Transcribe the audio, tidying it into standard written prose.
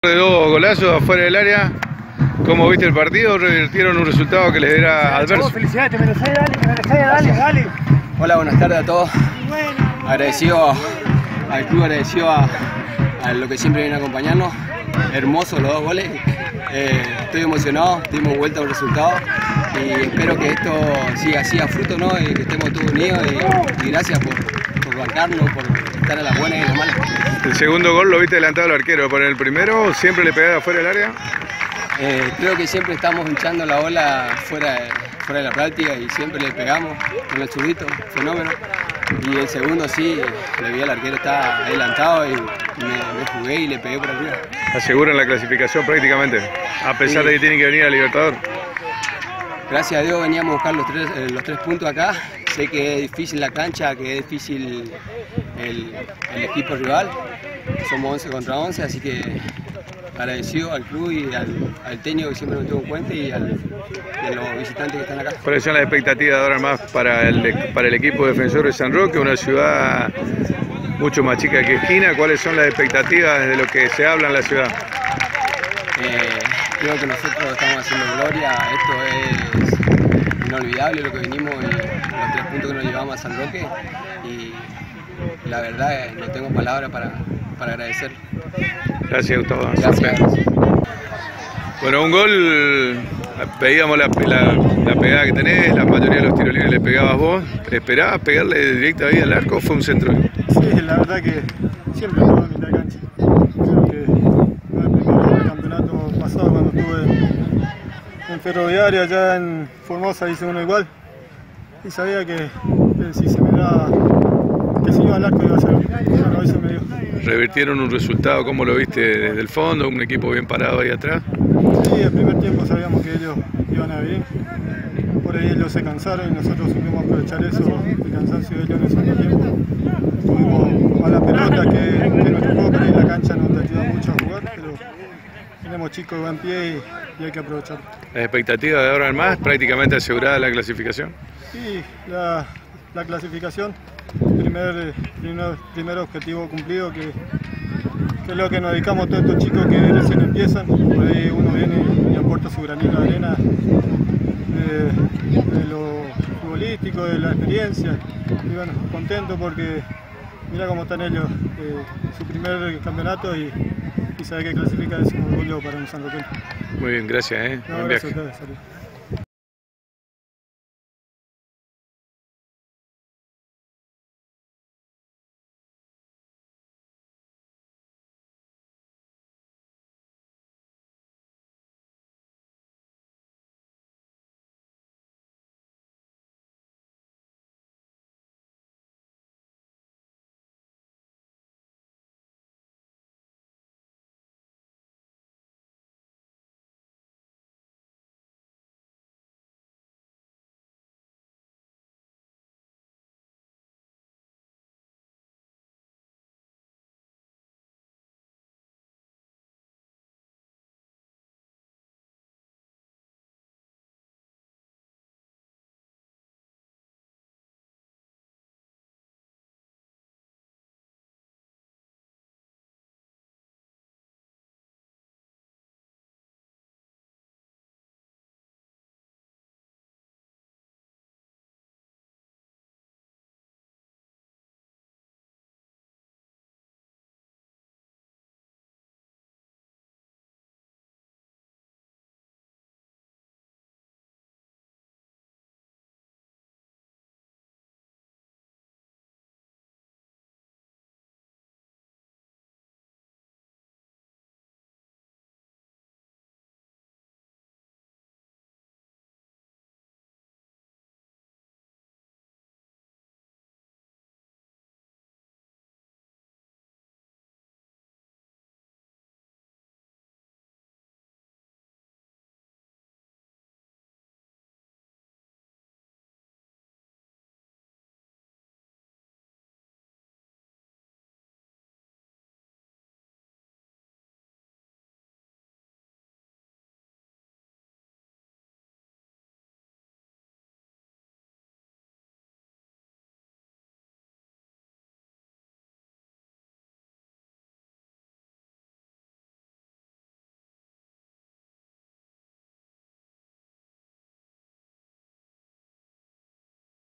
De dos golazos afuera del área. ¿Cómo viste el partido? ¿Revirtieron un resultado que les era adverso? Felicidades, te mereces, dale. Hola, buenas tardes a todos. Agradecido al club, agradecido a lo que siempre viene a acompañarnos. Hermosos los dos goles. Estoy emocionado, dimos vuelta al resultado y espero que esto siga así a fruto, ¿no? Y que estemos todos unidos y gracias por bancarnos, por estar a las buenas y a las malas. El segundo gol lo viste adelantado al arquero, pero en el primero siempre le pegaba afuera del área. Creo que siempre estamos hinchando la bola fuera de la práctica y siempre le pegamos con el zurdito, fenómeno. Y el segundo sí, le vi al arquero, estaba adelantado y me jugué y le pegué por arriba. Aseguran la clasificación prácticamente, a pesar Sí. de que tienen que venir a Libertador. Gracias a Dios veníamos a buscar los tres puntos acá. Sé que es difícil la cancha, que es difícil el equipo rival. Somos 11 contra 11, así que agradecido al club y al técnico que siempre nos tuvo en cuenta y a los visitantes que están acá. ¿Cuáles son las expectativas de ahora más para el equipo defensor de San Roque, una ciudad mucho más chica que Esquina? ¿Cuáles son las expectativas de lo que se habla en la ciudad? Creo que nosotros estamos haciendo gloria, esto es inolvidable lo que venimos y los 3 puntos que nos llevamos a San Roque y la verdad no tengo palabras para agradecer. Gracias, Gustavo. Gracias. Bueno, un gol, veíamos la pegada que tenés, la mayoría de los tiros libres le pegabas vos. ¿Esperabas pegarle directo ahí al arco o fue un centro? Sí, la verdad que siempre estuve en mitad de cancha. Creo que en el primer campeonato pasado, cuando estuve en Ferroviaria, allá en Formosa, hice uno igual. Y sabía que si se me da, que si iba al arco iba a ser. Bueno, hoy se me dio. Revirtieron un resultado, ¿cómo lo viste desde el fondo? Un equipo bien parado ahí atrás. Sí, el primer tiempo sabíamos que ellos iban a bien. Por ahí ellos se cansaron y nosotros supimos aprovechar eso, el cansancio de ellos en el segundo tiempo. Tuvimos a la pelota que nos tocó, pero en la cancha nos ayuda mucho a jugar, pero tenemos chicos de buen pie y hay que aprovecharlo. ¿Las expectativas de ahora en más? ¿Prácticamente asegurada la clasificación? Sí, la clasificación, primer objetivo cumplido, que es lo que nos dedicamos todos estos chicos que recién empiezan. Por ahí uno viene y aporta su granito de arena de lo futbolístico, de la experiencia. Y bueno, contento porque mira cómo están ellos, su primer campeonato y sabe que clasifica es un orgullo para un sanroqueño. Muy bien, gracias. No, Buen gracias viaje. a ustedes, salud.